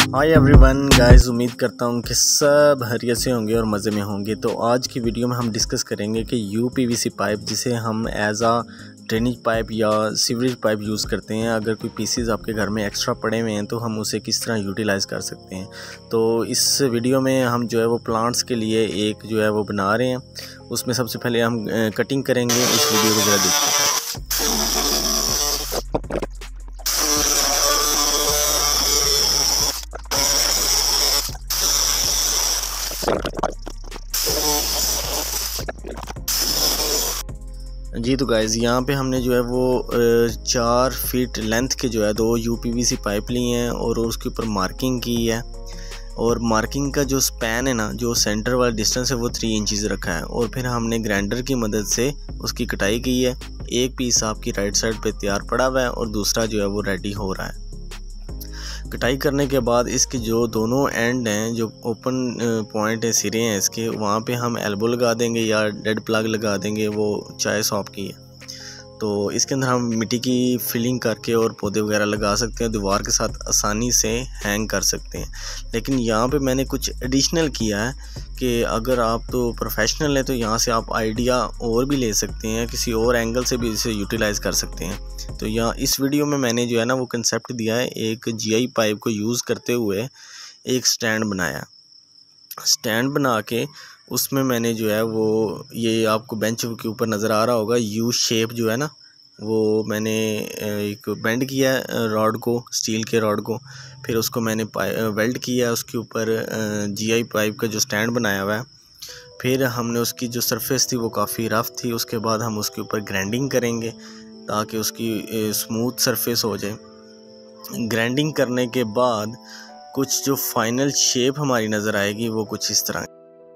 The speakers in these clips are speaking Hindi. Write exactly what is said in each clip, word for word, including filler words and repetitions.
हाय एवरीवन गाइस, उम्मीद करता हूँ कि सब खैरियत से होंगे और मज़े में होंगे। तो आज की वीडियो में हम डिस्कस करेंगे कि U P V C pipe, जिसे हम एज आ ड्रेनेज पाइप या सीवरेज पाइप यूज़ करते हैं, अगर कोई पीसीज आपके घर में एक्स्ट्रा पड़े हुए हैं तो हम उसे किस तरह यूटिलाइज़ कर सकते हैं। तो इस वीडियो में हम जो है वो प्लांट्स के लिए एक जो है वो बना रहे हैं। उसमें सबसे पहले हम कटिंग करेंगे। इस वीडियो को ज़रा देखते हैं। जी तो गाइज़, यहाँ पे हमने जो है वो चार फीट लेंथ के जो है दो U P V C pipe लिए हैं और उसके ऊपर मार्किंग की है। और मार्किंग का जो स्पैन है ना, जो सेंटर वाला डिस्टेंस है, वो थ्री इंचज़ रखा है। और फिर हमने ग्राइंडर की मदद से उसकी कटाई की है। एक पीस आपकी राइट साइड पे तैयार पड़ा हुआ है और दूसरा जो है वो रेडी हो रहा है। कटाई करने के बाद इसके जो दोनों एंड हैं, जो ओपन पॉइंट है, सिरे हैं इसके, वहाँ पे हम एल्बो लगा देंगे या डेड प्लग लगा देंगे, वो चाय शॉप की है। तो इसके अंदर हम मिट्टी की फिलिंग करके और पौधे वगैरह लगा सकते हैं, दीवार के साथ आसानी से हैंग कर सकते हैं। लेकिन यहाँ पे मैंने कुछ एडिशनल किया है कि अगर आप तो प्रोफेशनल हैं तो यहाँ से आप आइडिया और भी ले सकते हैं, किसी और एंगल से भी इसे यूटिलाइज़ कर सकते हैं। तो यहाँ इस वीडियो में मैंने जो है ना वो कंसेप्ट दिया है, एक जी आई पाइप को यूज़ करते हुए एक स्टैंड बनाया। स्टैंड बना के उसमें मैंने जो है वो, ये आपको बेंच के ऊपर नज़र आ रहा होगा, यू शेप जो है ना, वो मैंने एक बेंड किया है रॉड को, स्टील के रॉड को। फिर उसको मैंने वेल्ड किया, उसके ऊपर जी आई पाइप का जो स्टैंड बनाया हुआ है। फिर हमने उसकी जो सरफेस थी वो काफ़ी रफ़ थी। उसके बाद हम उसके ऊपर ग्राइंडिंग करेंगे ताकि उसकी स्मूथ सरफेस हो जाए। ग्राइंडिंग करने के बाद कुछ जो फाइनल शेप हमारी नज़र आएगी वो कुछ इस तरह।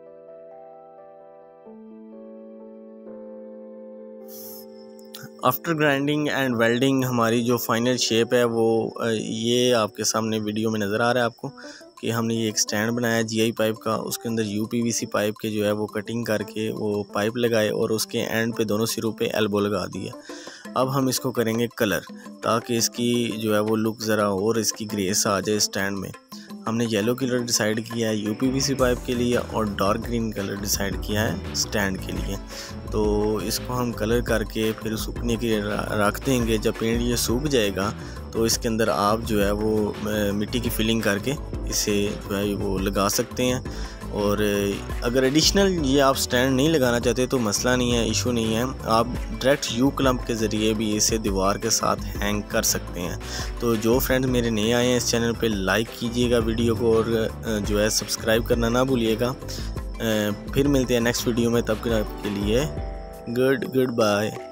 आफ्टर ग्राइंडिंग एंड वेल्डिंग हमारी जो फाइनल शेप है वो ये आपके सामने वीडियो में नज़र आ रहा है आपको कि हमने ये एक स्टैंड बनाया जी आई पाइप का। उसके अंदर U P V C pipe के जो है वो कटिंग करके वो पाइप लगाए और उसके एंड पे दोनों सिरों पे एल्बो लगा दिया। अब हम इसको करेंगे कलर, ताकि इसकी जो है वो लुक ज़रा और इसकी ग्रेस आ जाए स्टैंड में। हमने येलो कलर डिसाइड किया है U P V C pipe के लिए और डार्क ग्रीन कलर डिसाइड किया है स्टैंड के लिए। तो इसको हम कलर करके फिर सूखने के लिए रख देंगे। जब पेंट ये सूख जाएगा तो इसके अंदर आप जो है वो मिट्टी की फिलिंग करके इसे जो है वो लगा सकते हैं। और अगर एडिशनल ये आप स्टैंड नहीं लगाना चाहते तो मसला नहीं है, इशू नहीं है, आप डायरेक्ट यू क्लम्प के ज़रिए भी इसे दीवार के साथ हैंग कर सकते हैं। तो जो फ्रेंड मेरे नए आए हैं इस चैनल पे, लाइक कीजिएगा वीडियो को और जो है सब्सक्राइब करना ना भूलिएगा। फिर मिलते हैं नेक्स्ट वीडियो में, तब तक के लिए गुड गुड बाय।